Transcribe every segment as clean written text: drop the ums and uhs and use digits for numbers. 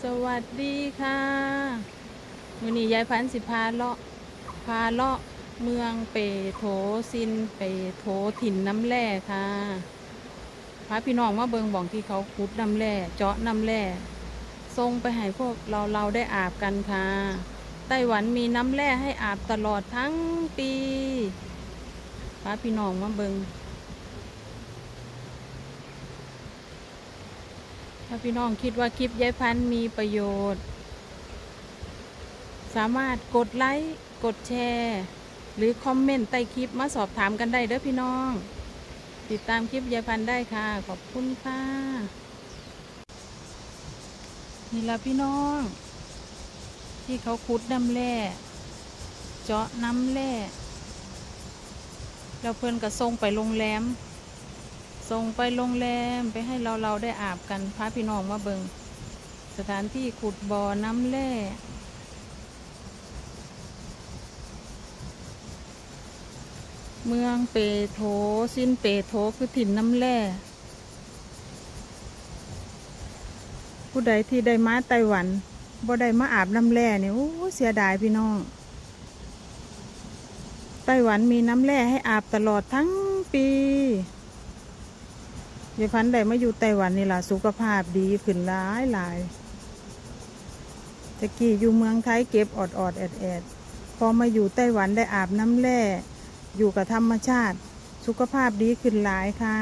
สวัสดีค่ะวันนี้ยายพันธุ์สิพาเลาะเมืองเปโถซินเปโถถิ่นน้ำแร่ค่ะพาพี่น้องมาเบิงบ่องที่เขาขุดน้ำแร่เจาะน้ำแร่ส่งไปให้พวกเราได้อาบกันค่ะไต้หวันมีน้ำแร่ให้อาบตลอดทั้งปีพาพี่น้องมาเบิงถ้าพี่น้องคิดว่าคลิปยายพันธุ์มีประโยชน์สามารถกดไลค์กดแชร์หรือคอมเมนต์ใต้คลิปมาสอบถามกันได้เด้อพี่น้องติดตามคลิปยายพันธุ์ได้ค่ะขอบคุณค่ะนี่ละพี่น้องที่เขาขุดน้ำแร่เจาะน้ำแร่แล้วเพื่อนก็ส่งไปโรงแรมไปให้เราได้อาบกันพาพี่น้องมาเบิงสถานที่ขุดบ่อน้ำแร่เมืองเปโถซินเปโถคือถิ่นน้ำแร่ผู้ใดที่ได้มาไต้หวันบ่ได้มาอาบน้ำแร่เนี่ยโอ้เสียดายพี่น้องไต้หวันมีน้ำแร่ให้อาบตลอดทั้งปียายพันธุ์ได้มาอยู่ไต้หวันนี่ล่ะสุขภาพดีขึ้นหลายตะกี้อยู่เมืองไทยเก็บอดแอดพอมาอยู่ไต้หวันได้อาบน้ำแร่อยู่กับธรรมชาติสุขภาพดีขึ้นหลายค่ะ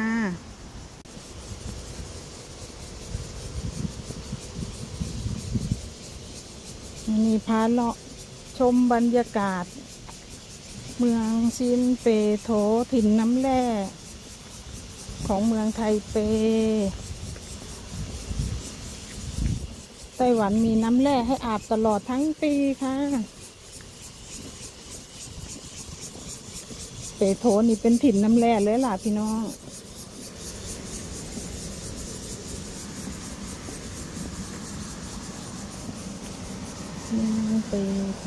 นี่พาเลาะชมบรรยากาศเมืองซินเปโถถิ่นน้ำแร่ของเมืองไทเปไต้หวันมีน้ำแร่ให้อาบตลอดทั้งปีค่ะเปโถนี่เป็นถิ่นน้ำแร่เลยล่ะพี่น้องเมืองเปโถ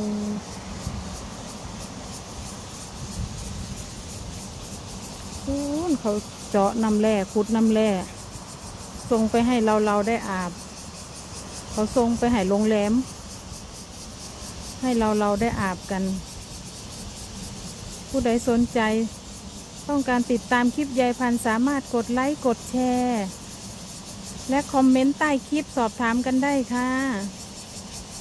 เขาเจาะน้ำแร่ขุดน้ำแร่ส่งไปให้เราได้อาบเขาส่งไปให้โรงแรมให้เราได้อาบกันผู้ใดสนใจต้องการติดตามคลิปยายพันธุ์สามารถกดไลค์กดแชร์และคอมเมนต์ใต้คลิปสอบถามกันได้ค่ะ